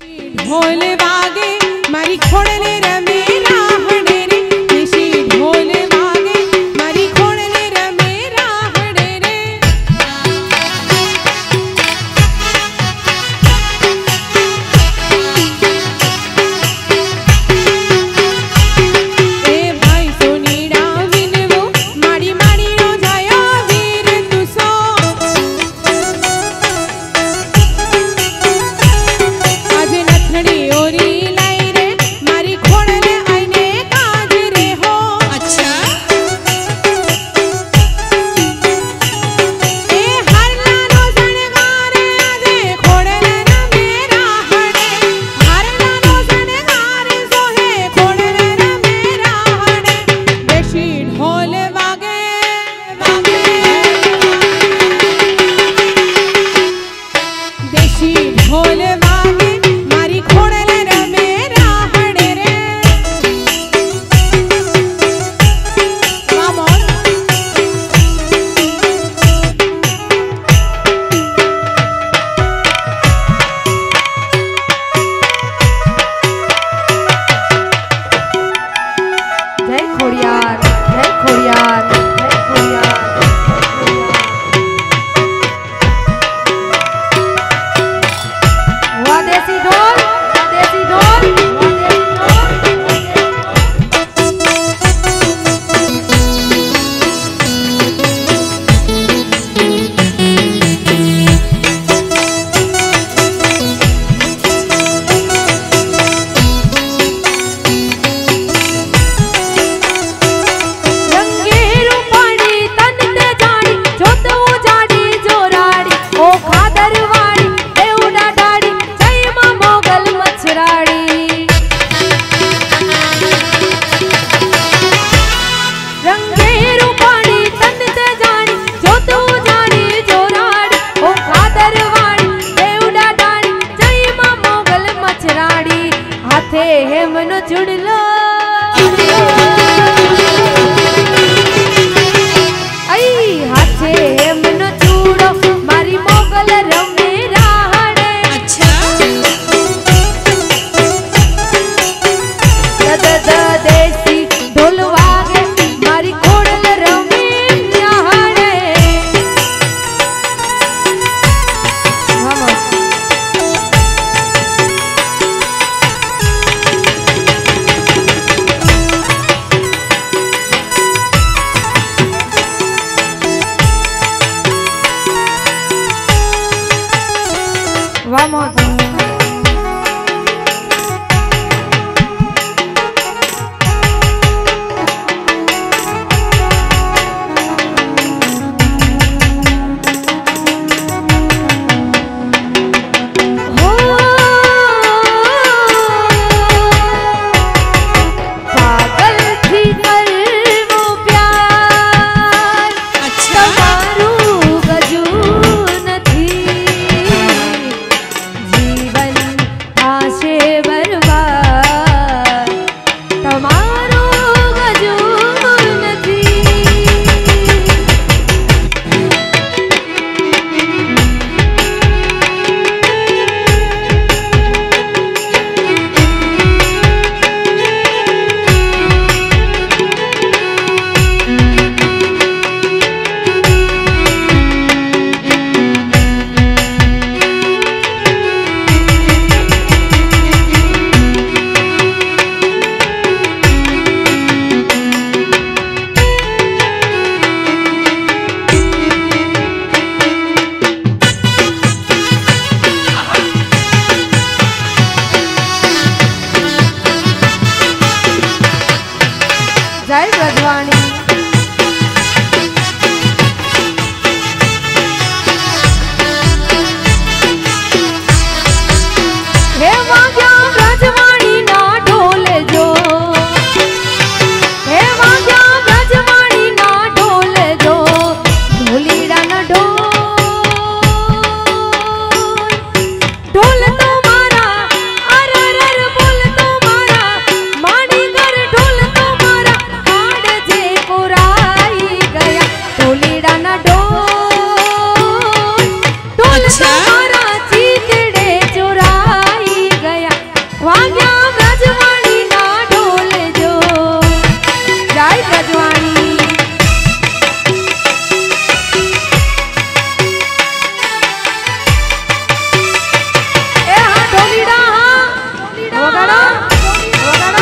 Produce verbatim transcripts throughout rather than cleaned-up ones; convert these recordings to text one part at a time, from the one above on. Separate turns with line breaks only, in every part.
ढोल वागे मारी खोड़ले रमे राहड़े रे, देशी ढोल वागे मारी खोड़ले रमे राहड़े रे। ए भाई सोनीड़ा विनवो माड़ी माड़ी रो जाया वीर तुसो, आज नथड़ी ओरी लाई रे मारी खोड़ले आईने काज रे हो।
अच्छा
ए हरलानो सणगारे आजे खोड़ले रमे राहड़े, हरलानो सणगारे सोहे खोड़ले रमे राहड़े, देशी ढोल वागे वागे, देशी ढोल वागे मारी खोड़ले रमे राहड़े रे। मामोर
जय खोड़ियार, जय खोड़ियार, जय खोड़ियार। वाह देसी ढोल, वाह देसी ढोल, वाह देसी ढोल। रंगेरू पाड़ी तन ते जाड़ी, जोत उजाड़ी जोराड़ी, ओ खादरवाड़ी एवड़ा डाड़ी, जय मां मोगल मछराड़ी। रंगेरू पाड़ी तन ते जाड़ी, जोत उजाड़ी जोराड़ी, ओ खादरवाड़ी एवड़ा डाड़ी, जय मां मोगल मछराड़ी। हाथे हेमनो चुड़लो आई, हाथे हेमनो चूड़ो मारी मोगल रमे राहड़े।
अच्छा
द द देसी ढोल वागे मारी खोड़ल रमे राहड़े। vamos vamos हो पागल थी कर वो प्यार,
अच्छा
તમારું ગજુ નથી, જીવન થાશે બરબાદ, તમારું ગજુ નથી। जय ब्रजवाणी। हे वाग्या ब्रजवाणी ना ढोले जो, हे वाग्या ब्रजवाणी ना ढोले जो, ढोलीड़ा ना ढोल, ढोल तो मारा अर अर अर बोल तो मारा, माड़ी कर ढोल तो मारा, हाड़ वाग्या ब्रजवाणी ना ढोल जो जय ब्रजवाणी ए हाँ ढोलीड़ा हाँ वगाड़ा वगाड़ा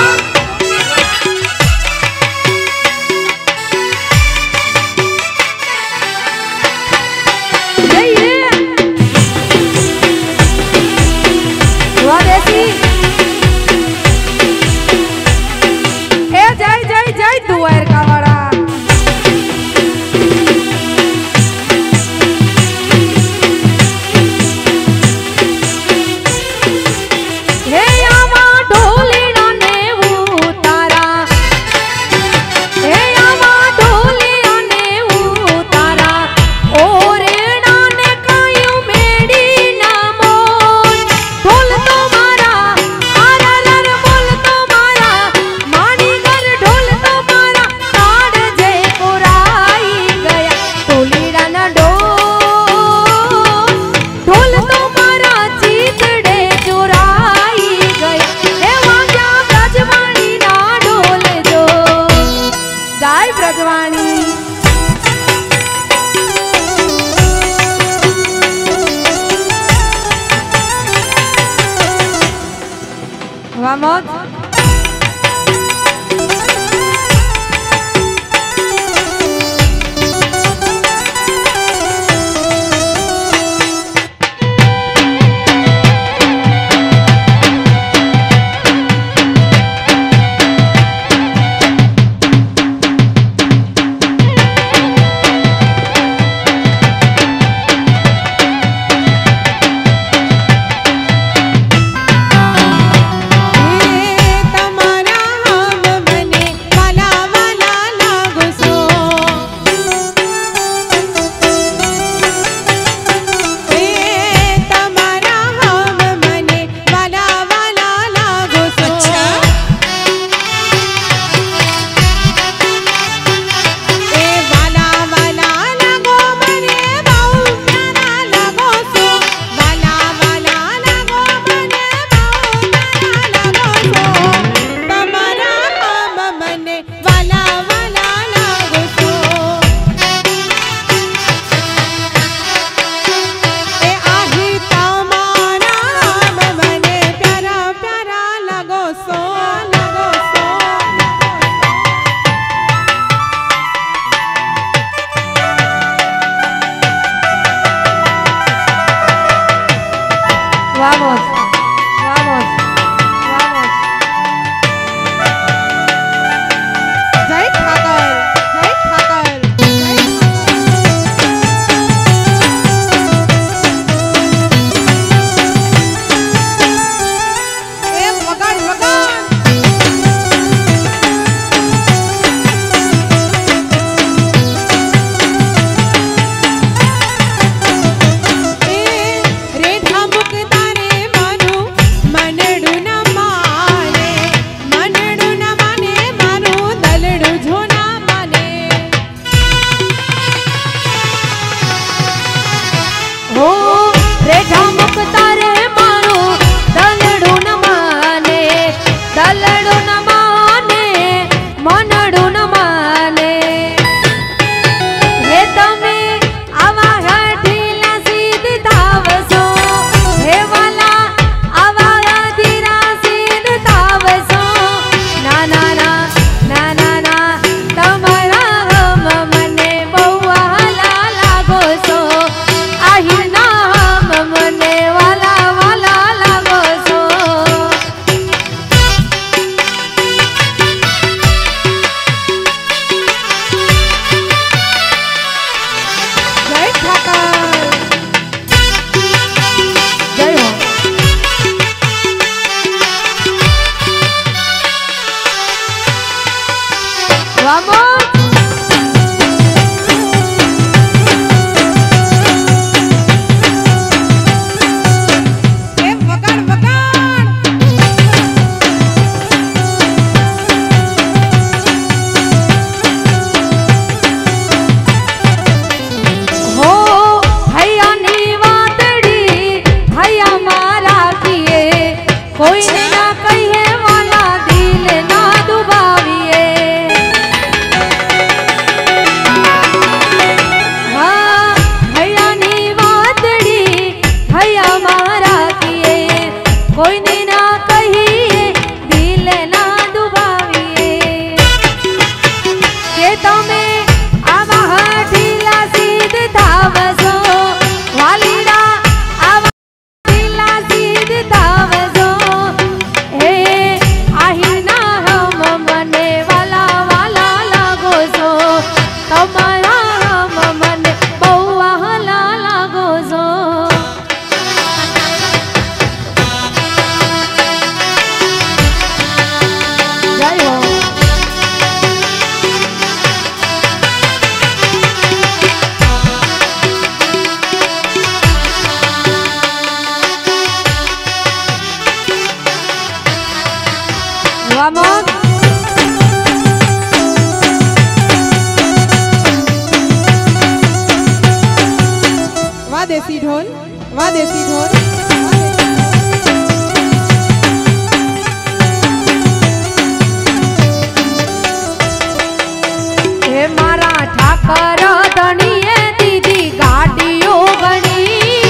Vamos. Vamos, vamos, vamos.
जय ठाकर, जय ठाकर, जय ठाकर। ए वगाड़ वगाड़।
कोई ना कोई ने ना कहिए दिल ना दुबाविए के तमे आवा ढीला सीध धावजो वालीड़ा आवा ढीला सीध धावजो हे आहिना हम मने वाला वाला लागो जो तमारा हम मने बहुआ हला लागो जो जय हो Vamos.
वाह देसी ढोल, वाह देसी ढोल।
हे मारा ठाकर धनिये दीदी गाड़ियों गणी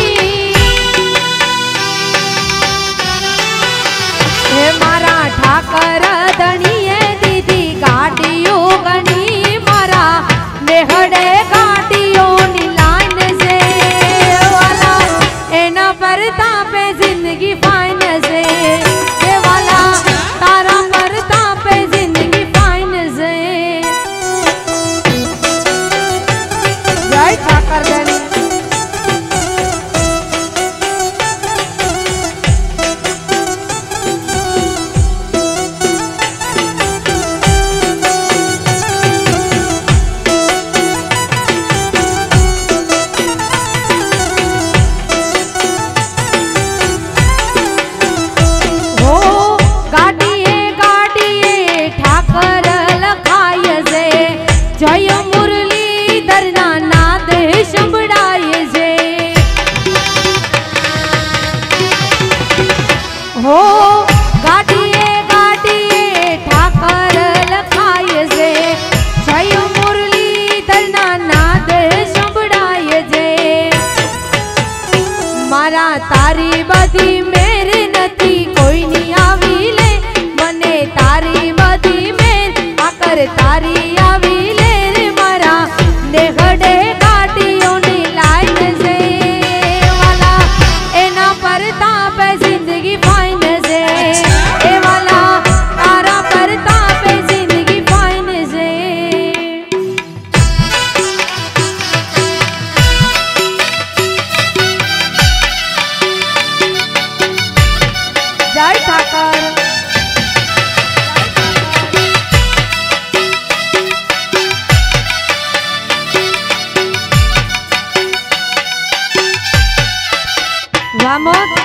हे मारा ठाकर धनिये दीदी गाड़ियों गणी मारा नेहड़े गाड़ियों नी लाइन से वाला एना परता पे जिंदगी फाइन से ये वाला तारा परता पे जिंदगी फाइन से जय ठाकर धनी हो गाड़िए गाड़िए ठाकर लखाय से जय मुरली धरना नाद शंभड़ाय से हो गाड़िए गाड़िए ठाकर लखाय से जय मुरली धरना नाद शंभड़ाय से मारा तारी बदी मेरे नथी कोई नहीं आवी ले मने तारी बदी मेर आकर तारी आवी ले रे मारा नेगड़े गाड़ियों नी लाइन से वाला एना परता पे जिंदगी फाइन से ए वाला तारा परता पे जिंदगी फाइन से जय ठाकर Vamos.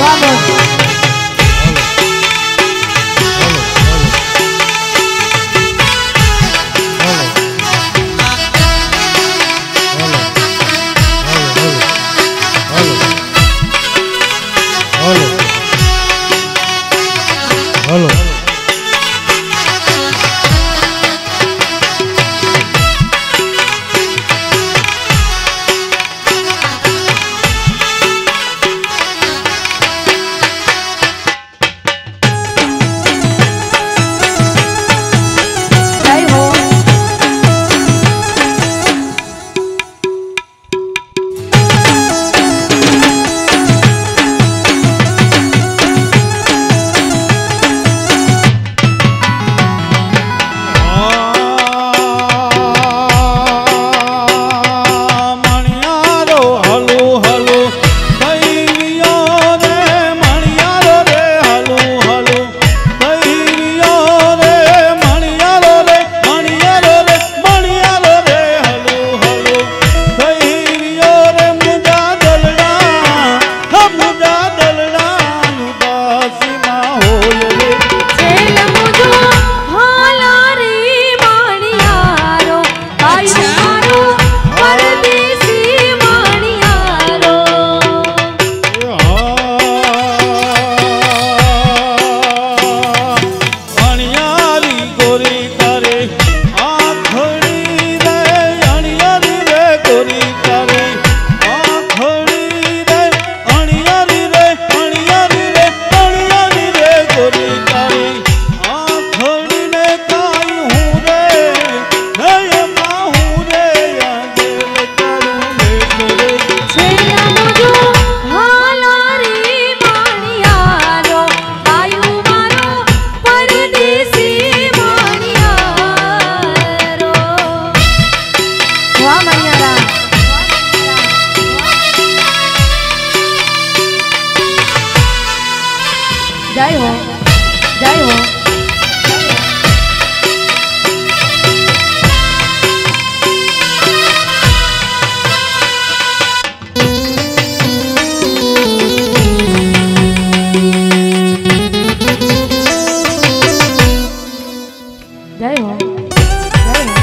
जय हो जय हो। जय हो जय हो।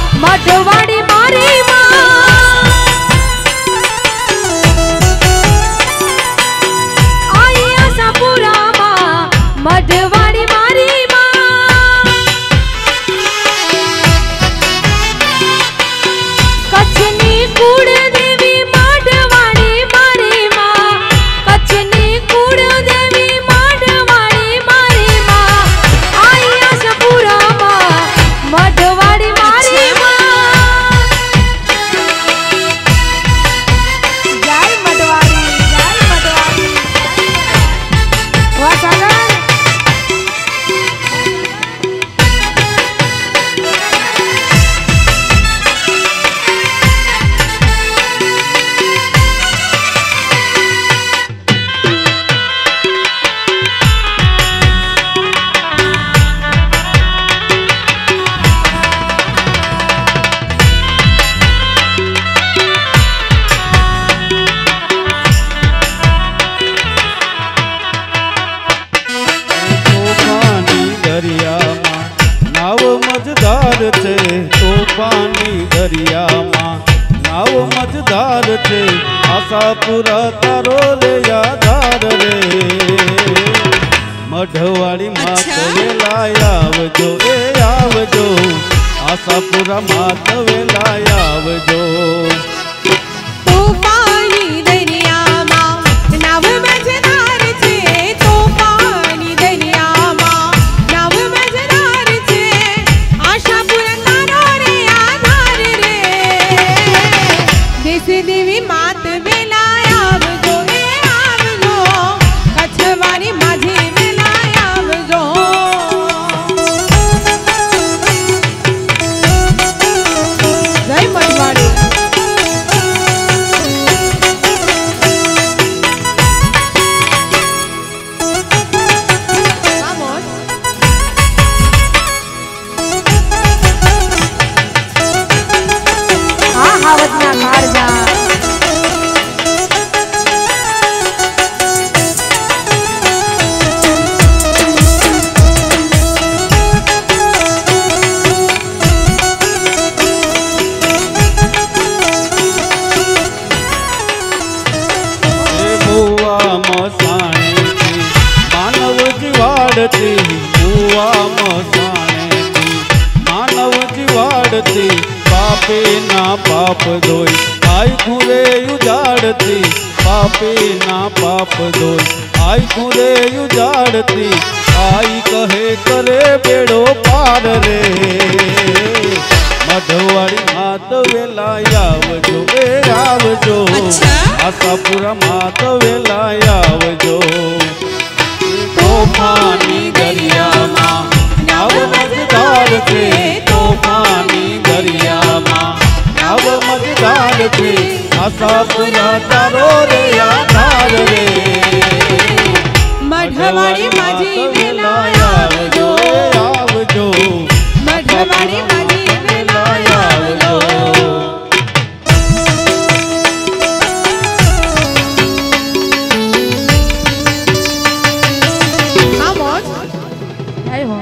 मठवाड़ी मारी माँ
मझधार छे आशापुरा तारो रे आधार रे मढ़वाड़ी मात वेला आवजो ए आवजो आशापुरा मात वेला आवजो
तोफानी दरियाમાં નાવ મજદાર છે તોફાની દરિયામાં નાવ મજદાર છે આશાપુરા તારો રે આધાર રે દેશ દેવી માત વેલા આવજો એ આવજો કચ્છવાળી माझी વેલા આવજો જય મઢવાડી
હાવતના કાળજા
मानव जीवाड़ती मुआ मसाणेती मानव जीवाड़ती पापे ना पाप धोई आई खुरे उजाड़ती पापे ना पाप धोई आई खुरे उजाड़ती आई कहे करे बेड़ो पार रे मढ़वाड़ी मात वेला आवजो ए आवजो आशापुरा मात वेला आवजो तोफानी दरियाમાં नाव मझधार छे तोफानी दरियाમાં नाव मझधार छे आशापुरा तारो रे आधार रे
મઢવાડી माझी વેલા આવજો
आवजो
મઢવાડી माझी વેલા આવજો
જય હો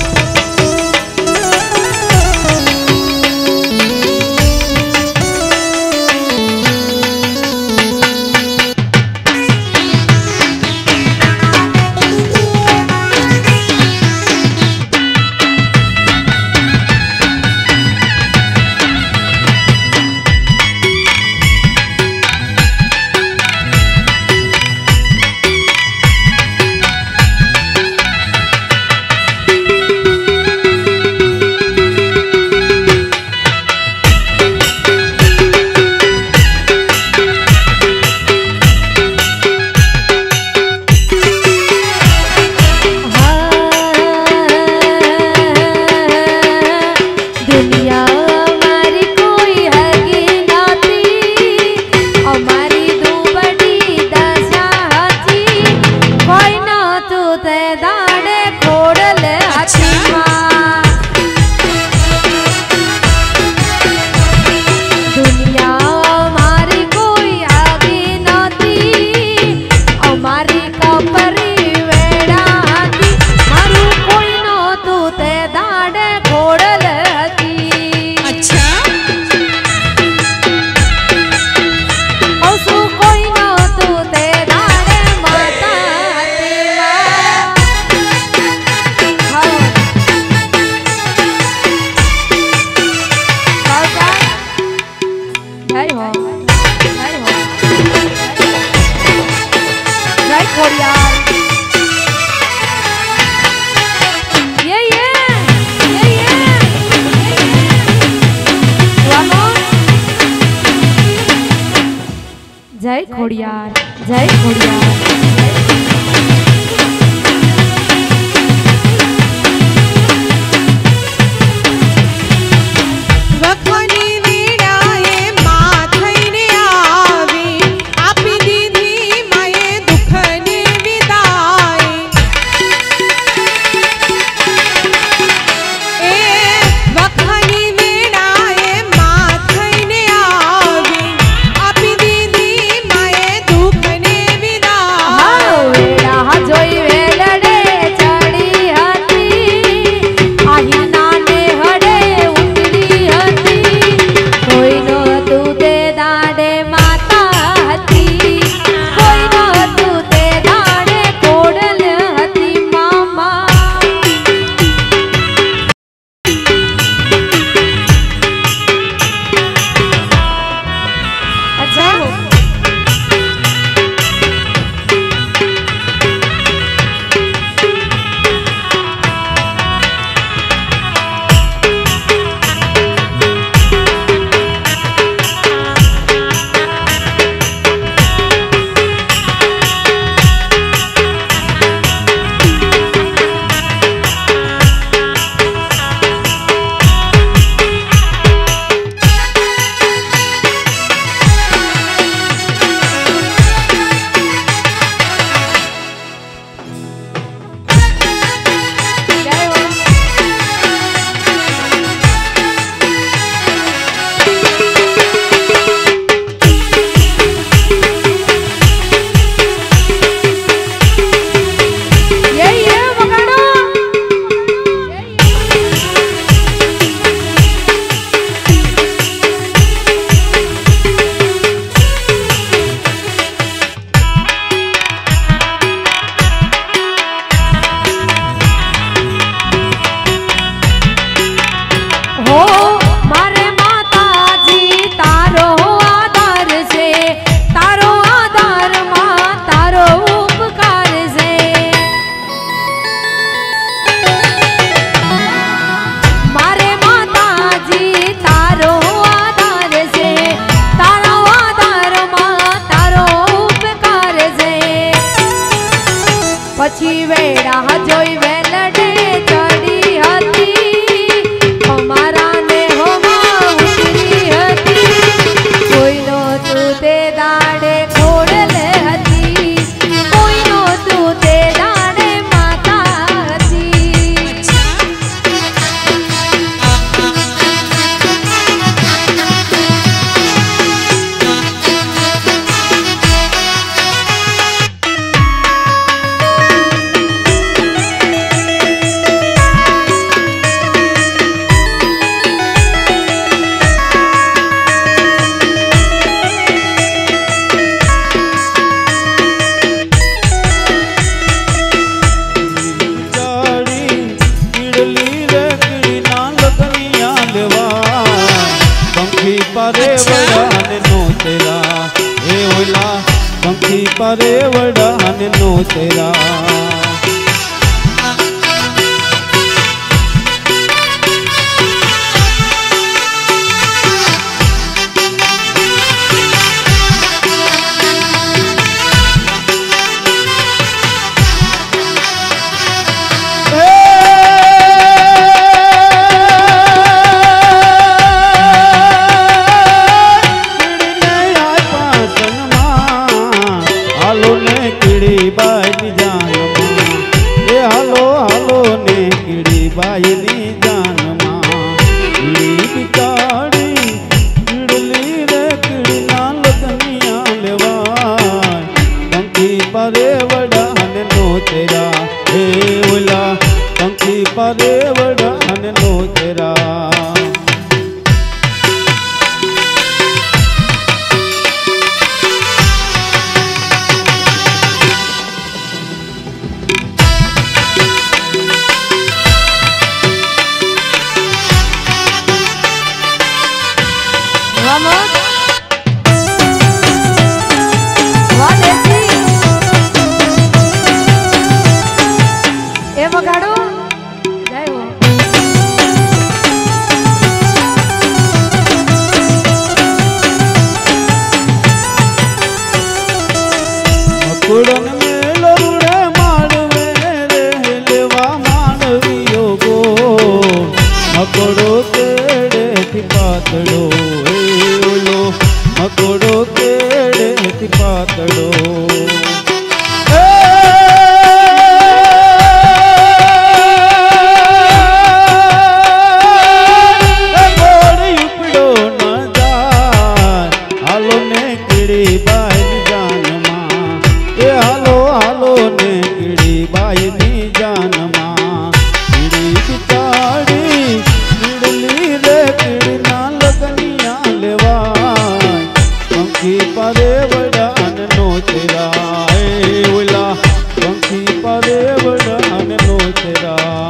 जय खोड़ियार जय खोड़ियार
पारे वडान नो तेरा पारे वडान नो तेरा
Vamos. વાહ દેસી. એ વગાડો. જય હો.
મકુડન મેલો રે માડવે રે લેવા માનવીયો ગો મકોડો કેડે થી પાતળો મકોડો કેડે થી પાતળો ગોળી ઉપડો ન જાય હાલો ને કીડી બાઈ જાનમાં એ હાલો હાલો ને કીડી બાઈ ની જાનમાં કીડી બિચારી કીડલી રે કીડીના લગનિયા લેવાય પંખી પારે વડાન નો તેરા એ ઓલા પંખી પારે વડાન નો તેરા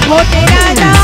मोटे राजा